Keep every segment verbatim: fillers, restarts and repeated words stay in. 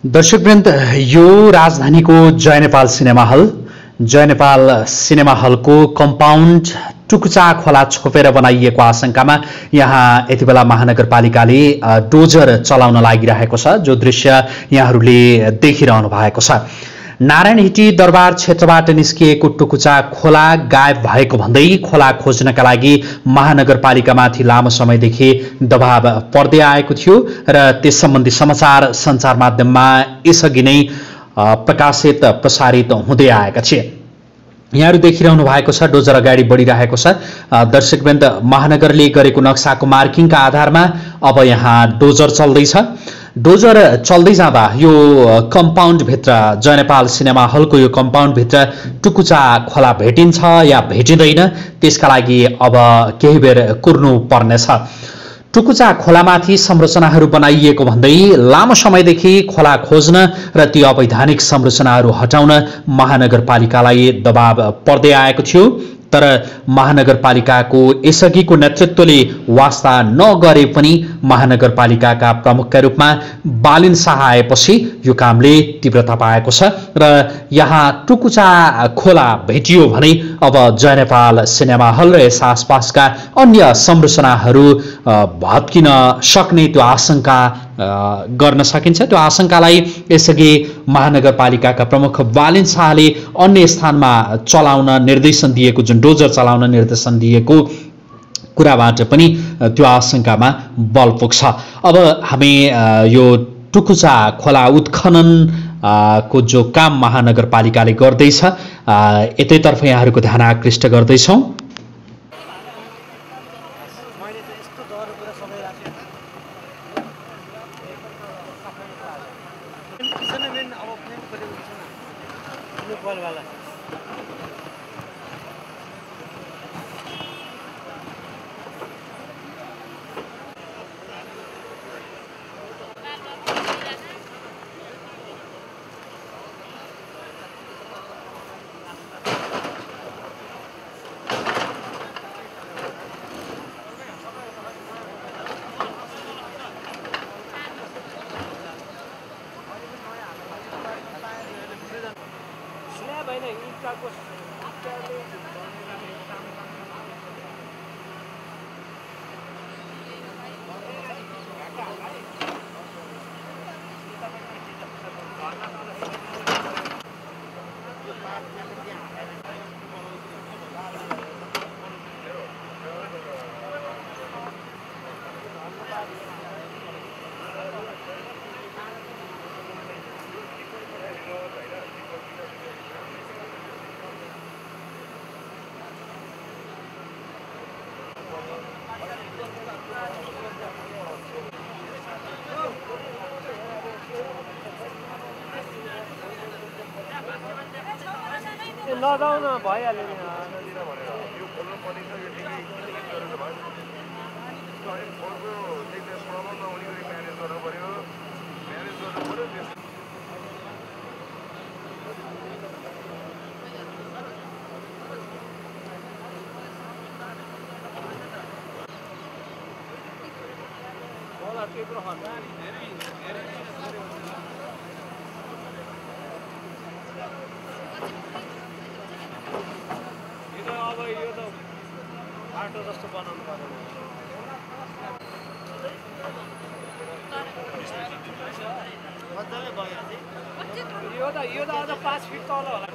दर्शकवृन्द यो राजधानीको Jai Nepal cinema hall Jai Nepal cinema हलको कम्पाउन्ड टुकुचा खोला छोपेर बनाइएको आशंकामा यहाँ यति बेला महानगरपालिकाले डोजर चलाउन लागिरहेको छ। जो दृश्य यहाँहरूले देखिरहनु भएको छ, नारायणहिटी दरबार क्षेत्रबाट निस्किएको टुकुचा खोला गायब भएको भन्दै खोला खोज्नका लागि महानगरपालिकामाथि लामो समयदेखि दबाव पर्दै आएको थियो र त्यस सम्बन्धी समाचार सञ्चार माध्यममा यसअघि नै प्रकाशित प्रसारित हुँदै आएका थिए। यहाँहरू देखिरहनु भएको छ डोजर अगाडि बढिरहेको छ। दर्शकवृन्द, महानगरले गरेको नक्साको मार्किङका आधारमा अब यहाँ डोजर चल्दैछ। डोजर चल्दै जाँदा यो कम्पाउन्डभित्र जय नेपाल सिनेमा हलको यो कम्पाउन्डभित्र टुकुचा खोला भेटिन्छ या भेटिँदैन, त्यसका लागि अब केही बेर कुर्नु पर्नेछ। टुकुचा खोलामाथि संरचनाहरू बनाइएको भन्दै लामो समयदेखि खोला खोज्न र ती अवैधानिक संरचनाहरू हटाउन महानगरपालिकालाई दबाव पर्दै आएको थियो। तर महानगरपालिकाको यसअघिको नेतृत्वले वास्ता नगरे पनि महानगरपालिकाका प्रमुखका रूपमा बालिन शाह आएपछि यो कामले तीव्रता पाएको छ र यहाँ टुकुचा खोला भेटियो भने अब जय नेपाल सिनेमा हल र यस आसपासका अन्य संरचनाहरू भत्किन सक्ने त्यो आशंका गर्न सकिन्छ। त्यो आशंकालाई यसअघि महानगरपालिकाका प्रमुख बालिन शाहले अन्य स्थानमा चलाउन निर्देशन दिएको, जुन डोजर चलाउन निर्देशन दिएको कुराबाट पनि त्यो आशंकामा बल पुग्छ। अब हामी यो टुकुचा खोला उत्खनन को जो काम महानगरपालिकाले गर्दैछ यतैतर्फ यहाँहरूको ध्यान आकृष्ट गर्दैछौँ। नजाउन भइहाल्यो नि होला त्यत्रो अब यो त बाटो जस्तो बनाउनु पर्यो। मजाले भयो यो त यो त अझ पाँच फिट तल होला।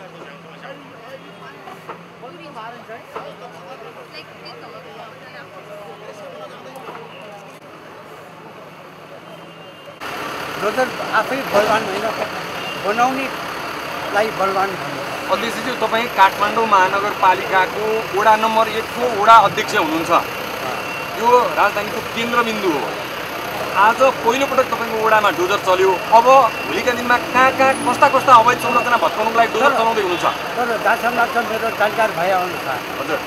डोजर आफै बलवान होइन, बनाउनेलाई बलवान भन्नु। अध्यक्षज्यू, तपाईँ काठमाडौँ महानगरपालिकाको वडा नम्बर एकको वडा अध्यक्ष हुनुहुन्छ। यो राजधानीको केन्द्रबिन्दु हो। आज पहिलोपटक तपाईँको वडामा डोजर चल्यो। अब भोलिका दिनमा कहाँ कहाँ कस्ता कस्ता अवैध संरचना भत्काउनुको लागि डोजर चलाउँदै हुनुहुन्छ? तर जहाँसम्म लाग्छ मेरो जानकार भएअनुसार हजुर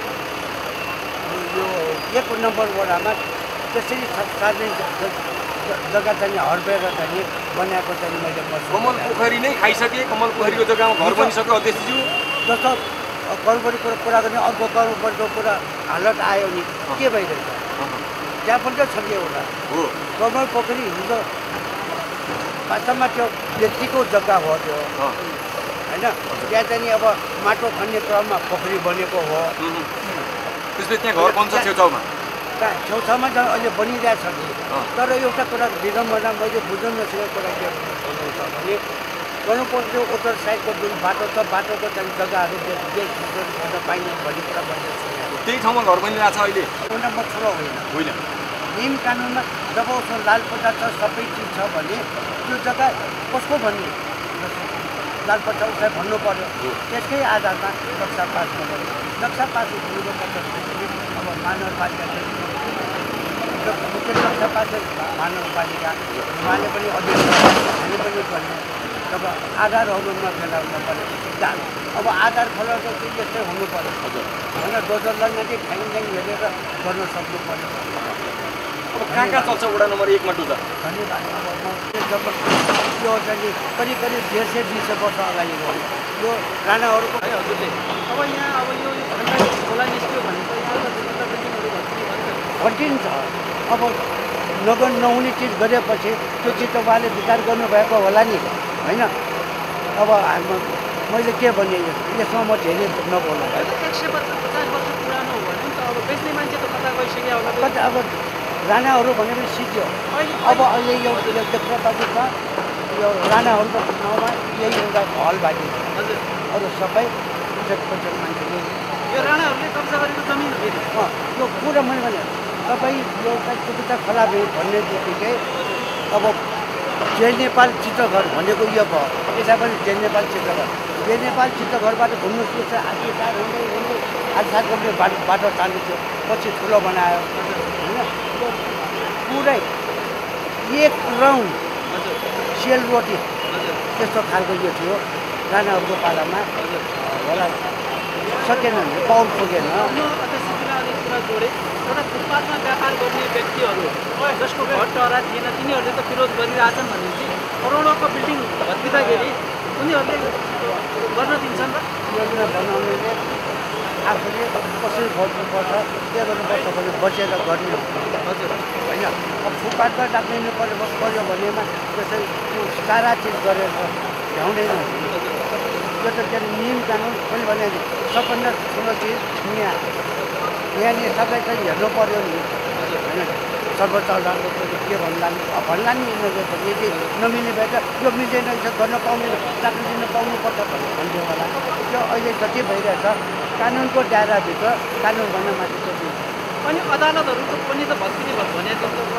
यो एक नम्बर वडामा त्यसरी सार्वजनिक जग्गा चाहिँ हर्बेर चाहिँ बनाएको चाहिँ मैले कमल पोखरी नै खाइसके। कमल पोखरीको जग्गामा घर बनिसक्यो अध्यक्षज्यू। जस्तो कलबरीको कुरा गर्ने अर्को कलबरीको कुरा हालत आयो नि के भइरहेछ? त्यहाँ पनि त छ कि एउटा हो। कमल पोखरी हिजो वास्तवमा त्यो व्यक्तिको जग्गा हो त्यो होइन त्यहाँ चाहिँ अब माटो खन्ने क्रममा पोखरी बनेको हो त्यसले त्यहाँ घर बन्छ छेउछाउमा छेउछाउमा त अहिले बनिरहेछ कि तर एउटा कुरा विडम्बना मैले बुझ्न नसकेको कुरा के हुनुहुन्छ भने गणपतको उत्तर साइडको जुन बाटो छ बाटोको चाहिँ जग्गाहरू गर्न पाइने भन्ने कुरा भनिरहेको छ त्यही ठाउँमा घर बनिरहेको छ अहिले एउटा म ठुलो होइन होइन नियम कानुनमा जब उसको लाल पत्ता छ सबै चिज छ भने त्यो जग्गा कसको भन्ने लाल पत्ता उसलाई भन्नु पर्यो त्यसकै आधारमा नक्सा पास गर्नु नक्सा पास हुनुपर्छ अब महानगरपालिका मुख्य नक्सा पास महानगरपालिका उहाँले पनि अध्यक्ष हामी पनि पर्ने जब आधारहरू नफेला हुन पर्यो अब आधार खोलाउँदा चाहिँ यस्तै हुनु पर्यो होइन दोजरलाई नै ख्याङ ख्याङ हेरेर गर्न सक्नु पर्यो अब कहाँ कहाँ चल्छ वडा नम्बर एकमा टुजा धन्यवाद अब म जब यो चाहिँ करिब करिब डेढ सय दुई सय वर्ष अगाडि गयो यो राणाहरूको है हजुरले अब यहाँ अब यो खण्ड खोला निस्क्यो भने घटिन्छ अब नगर नहुने चिज गरेपछि त्यो चिज त उहाँले विचार गर्नुभएको होला नि होइन अब हाम्रो मैले के भने यसमा म धेरै नबोल्नु एक सय पचास वर्ष पुरानो हो भने त अब बेच्ने मान्छे त कता गइसक्यो होला कता अब राणाहरू भनेपछि सिक्यो अब अहिले यो देख्नपाति छ यो राणाहरूको ठाउँमा यही एउटा हल बाँकी हजुर अरू सबै पचास पचास मान्छेले यो राणाहरूले कब्जा गरेको जमिन फेरि यो कुरा मैले भने तपाईँ एउटा टुकुचा खोला भन्ने बित्तिकै अब जय नेपाल चित्रघर भनेको यो भयो यसै पनि जय नेपाल चित्रघर जय नेपाल चित्रघरबाट घुम्नु सुन्छ आधी सात हुँदै हुँदै आधी सात गर्ने बाटो बाटो चालु थियो पछि ठुलो बनायो होइन त्यो पुरै एक राउन्ड सेल रोटी त्यस्तो खालको यो थियो राणाहरूको पालामा होला सकेन भने पाउल पुगेन कुरा जोडे एउटा फुटपाथमा व्यापार गर्ने व्यक्तिहरू जसको घर टरा थिएन तिनीहरूले त विरोध गरिरहेछन् भनेपछि करोडौँको बिल्डिङ भत्किँदाखेरि उनीहरूले गर्न दिन्छन् र योजना बनाउनेले आफूले कसरी गर्नुपर्छ के गर्नुपर्छ भने बचेर गर्ने हजुर होइन अब फुटपाथमा राख्नु पर्यो पर्यो भनेमा त्यसै त्यो सारा चिज गरेर भ्याउँदैन यो त त्यहाँ नियम कानुन मैले भने सबभन्दा ठुलो चिज यहाँ यहाँनिर सबै चाहिँ हेर्नु पर्यो नि होइन सर्वोच्च अदालतको के भन्ला नि भन्ला नि यदि नमिल्ने भए त यो मिल्दैन गर्न पाउने राख्न दिन पाउनुपर्छ भन्ने भन्थ्यो होला त्यो अहिले जति भइरहेछ कानुनको दायराभित्र कानुनभन्दा माथि त्यो अनि अदालतहरूको पनि त भत्किने भयो भने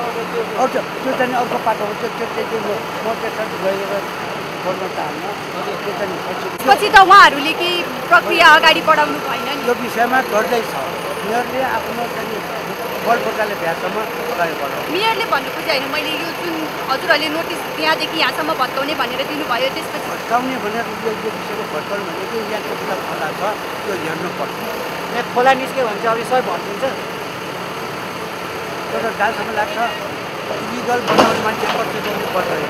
अब त्यो चाहिँ अर्को पाटो हो त्यो चाहिँ म त्यसरी गएर गर्न चाहन्न त्यो चाहिँ पछि त उहाँहरूले केही प्रक्रिया अगाडि बढाउनु भएन नि यो विषयमा गर्दैछ मेयरले आफ्नो चाहिँ बलप्रकारले भ्यासम्म अगाडि बढाउनु मेयरले भन्नु खोजे होइन मैले यो जुन हजुरहरूले नोटिस त्यहाँदेखि यहाँसम्म भत्काउने भनेर दिनुभयो त्यसपछि भत्काउने भनेर यो यो विषयको भत्काउनु भनेको यहाँको कुरा खोला छ त्यो हेर्नुपर्छ यहाँ खोला निस्क्यो भने चाहिँ अरू सबै भत्किन्छ तर जहाँसम्म लाग्छ इलिगल बनाउने मान्छे कति गर्नु पर्दैन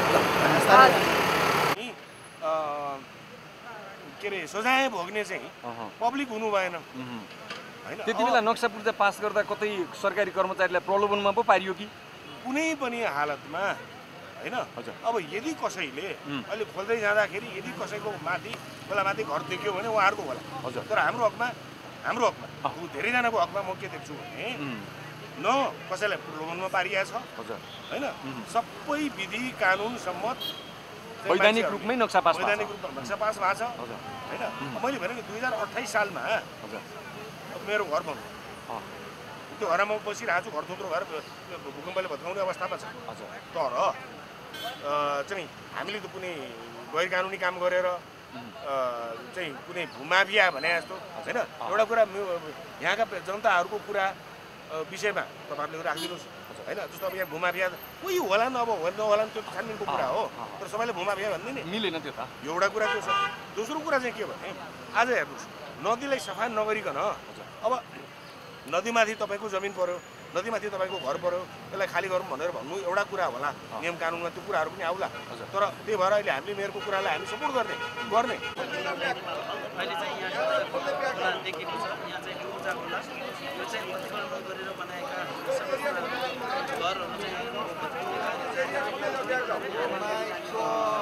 के अरे सजाय भोग्ने चाहिँ पब्लिक हुनु भएन होइन त्यति बेला नक्सा पूर्जा पास गर्दा कतै सरकारी कर्मचारीलाई प्रलोभनमा पो पारियो कि कुनै पनि हालतमा होइन अब यदि कसैले अहिले खोल्दै जाँदाखेरि यदि कसैको माथि खोला माथि घर देख्यो भने उहाँहरूको होला हजुर तर हाम्रो हकमा हाम्रो हकमा धेरैजनाको हकमा म के देख्छु भने न कसैलाई प्रलोभनमा पारिया छ हजुर होइन सबै विधि कानुन सम्मत वैधानिक रूपमै नक्सा पास वैधानिक रूपमा नक्सा पास भएको छ होइन मैले भनेको दुई हजार अठाइस सालमा मेरो घर भनौँ त्यो घरमा म बसिरहेको छु घर थुप्रो भएर भूकम्पले भत्काउने अवस्थामा छ तर चाहिँ हामीले त कुनै गैर कानुनी काम गरेर चाहिँ कुनै भूमाफिया भने जस्तो होइन एउटा कुरा यहाँका जनताहरूको कुरा विषयमा तपाईँहरूले राखिदिनुहोस् होइन जस्तो अब यहाँ भूमाफिया कोही होला नि अब नहोला नि त्यो छानबिनको कुरा हो तर सबैले भूमाफिया भन्दैन नि मिलेन त्यो त एउटा कुरा त्यो छ दोस्रो कुरा चाहिँ के भने आज हेर्नुहोस् नदीलाई सफा नगरिकन अब नदीमाथि तपाईँको जमिन पऱ्यो नदीमाथि तपाईँको घर पऱ्यो त्यसलाई खाली गरौँ भनेर भन्नु एउटा कुरा होला नियम कानुनमा त्यो कुराहरू पनि आउला तर त्यही भएर अहिले हामीले मेयरको कुरालाई हामी सपोर्ट गर्ने गर्ने अहिले चाहिँ यहाँ देखिएको छ यहाँ चाहिँ पूजा होला यो चाहिँ अतिक्रमण गरेर बनाएका घरहरू चाहिँ Oh my God.